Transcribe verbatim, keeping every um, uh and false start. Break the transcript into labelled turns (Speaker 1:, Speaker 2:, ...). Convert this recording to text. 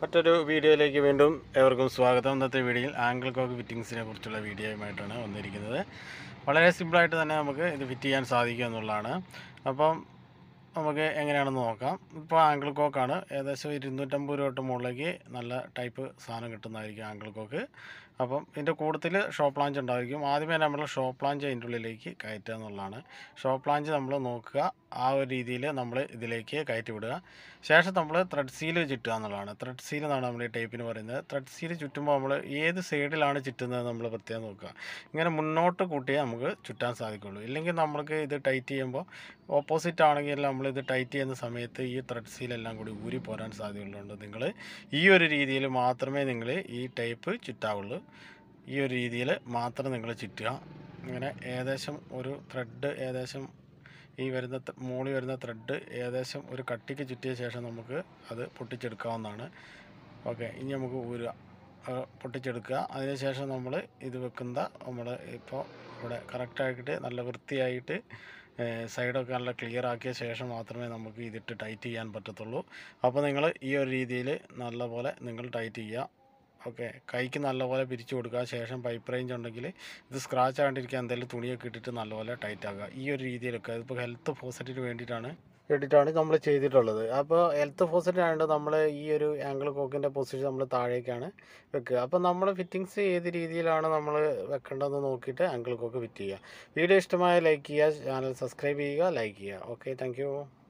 Speaker 1: മറ്റൊരു വീഡിയോയിലേക്ക് വീണ്ടും ഏവർക്കും സ്വാഗതം. ഇന്നത്തെ വീഡിയോയിൽ ആംഗിൾ കോക്ക് ഫിറ്റിങ്സിനെ കുറിച്ചുള്ള വീഡിയോയുമായിട്ടാണ് വന്നിരിക്കുന്നത്. വളരെ സിമ്പിളായിട്ട് തന്നെ നമുക്ക് ഇത് ഫിറ്റ് ചെയ്യാൻ സാധിക്കും എന്നുള്ളതാണ്. അപ്പം നമുക്ക് എങ്ങനെയാണെന്ന് നോക്കാം. ഇപ്പോൾ ആംഗിൾ കോക്കാണ്. ഏകദേശം ഇരുന്നൂറ്റമ്പത് രൂപ തൊട്ട് മുകളിലേക്ക് നല്ല ടൈപ്പ് സാധനം കിട്ടുന്നതായിരിക്കും ആംഗിൾ കോക്ക്. അപ്പം ഇതിൻ്റെ കൂട്ടത്തിൽ ഷോപ്പ് ലാഞ്ച് ഉണ്ടായിരിക്കും. ആദ്യമേ നമ്മൾ ഷോപ്പ് ലാഞ്ച് അതിൻ്റെ ഉള്ളിലേക്ക് കയറ്റുക എന്നുള്ളതാണ്. ഷോപ്പ് ലാഞ്ച് നമ്മൾ നോക്കുക, ആ ഒരു രീതിയിൽ നമ്മൾ ഇതിലേക്ക് കയറ്റി വിടുക. ശേഷം നമ്മൾ ത്രെഡ് സീൽ ചുറ്റുക എന്നുള്ളതാണ്. ത്രെഡ് സീൽ എന്നാണ് നമ്മൾ ഈ ടൈപ്പിന് പറയുന്നത്. ത്രെഡ് സീൽ ചുറ്റുമ്പോൾ നമ്മൾ ഏത് സൈഡിലാണ് ചുറ്റുന്നത് നമ്മൾ പ്രത്യേകം നോക്കുക. ഇങ്ങനെ മുന്നോട്ട് കൂട്ടിയേ നമുക്ക് ചുറ്റാൻ സാധിക്കുള്ളൂ. ഇല്ലെങ്കിൽ നമ്മൾക്ക് ഇത് ടൈറ്റ് ചെയ്യുമ്പോൾ ഓപ്പോസിറ്റ് ആണെങ്കിൽ നമ്മളിത് ടൈറ്റ് ചെയ്യുന്ന സമയത്ത് ഈ ത്രെഡ് സീലെല്ലാം കൂടി ഊരി പോരാൻ സാധ്യതയുള്ളതുകൊണ്ട് നിങ്ങൾ ഈ ഒരു രീതിയിൽ മാത്രമേ നിങ്ങൾ ഈ ടൈപ്പ് ചുറ്റാവുള്ളൂ. ഈ ഒരു രീതിയിൽ മാത്രം നിങ്ങൾ ചുറ്റുക. ഇങ്ങനെ ഏകദേശം ഒരു ത്രെഡ് ഏകദേശം ഈ വരുന്ന മുകളിൽ വരുന്ന ത്രെഡ് ഏകദേശം ഒരു കട്ടിക്ക് ചുറ്റിയ ശേഷം നമുക്ക് അത് പൊട്ടിച്ചെടുക്കാവുന്നതാണ്. ഓക്കെ, ഇനി നമുക്ക് ഊരുക, പൊട്ടിച്ചെടുക്കുക. അതിനുശേഷം നമ്മൾ ഇത് വെക്കുന്ന നമ്മൾ ഇപ്പോൾ ഇവിടെ കറക്റ്റായിട്ട് നല്ല വൃത്തിയായിട്ട് സൈഡൊക്കെ നല്ല ക്ലിയർ ആക്കിയ ശേഷം മാത്രമേ നമുക്ക് ഇതിട്ട് ടൈറ്റ് ചെയ്യാൻ പറ്റത്തുള്ളൂ. അപ്പോൾ നിങ്ങൾ ഈ ഒരു രീതിയിൽ നല്ലപോലെ നിങ്ങൾ ടൈറ്റ് ചെയ്യുക. ഓക്കെ, കൈക്ക് നല്ലപോലെ പിരിച്ചു കൊടുക്കുക. ശേഷം പൈപ്പ് റേഞ്ച് ഉണ്ടെങ്കിൽ ഇത് സ്ക്രാച്ച് ആകാണ്ടിരിക്കാൻ എന്തെങ്കിലും തുണിയൊക്കെ ഇട്ടിട്ട് നല്ലപോലെ ടൈറ്റ് ആക്കുക. ഈ ഒരു രീതിയിലൊക്കെ ഇതിപ്പോൾ ഹെൽത്ത് ഫോസറ്റിന് വേണ്ടിയിട്ടാണ് വേണ്ടിയിട്ടാണ് നമ്മൾ ചെയ്തിട്ടുള്ളത്. അപ്പോൾ ഹെൽത്ത് ഫോസറ്റ് ആയതുകൊണ്ട് നമ്മൾ ഈ ഒരു ആംഗിൾ കോക്കിൻ്റെ പൊസിഷൻ നമ്മൾ താഴേക്കാണ് വെക്കുക. അപ്പോൾ നമ്മൾ ഫിറ്റിങ്സ് ഏത് രീതിയിലാണ് നമ്മൾ വെക്കേണ്ടതെന്ന് നോക്കിയിട്ട് ആംഗിൾ കോക്ക് ഫിറ്റ് ചെയ്യുക. വീഡിയോ ഇഷ്ടമായ ലൈക്ക് ചെയ്യുക, ചാനൽ സബ്സ്ക്രൈബ് ചെയ്യുക, ലൈക്ക് ചെയ്യുക. Okay, thank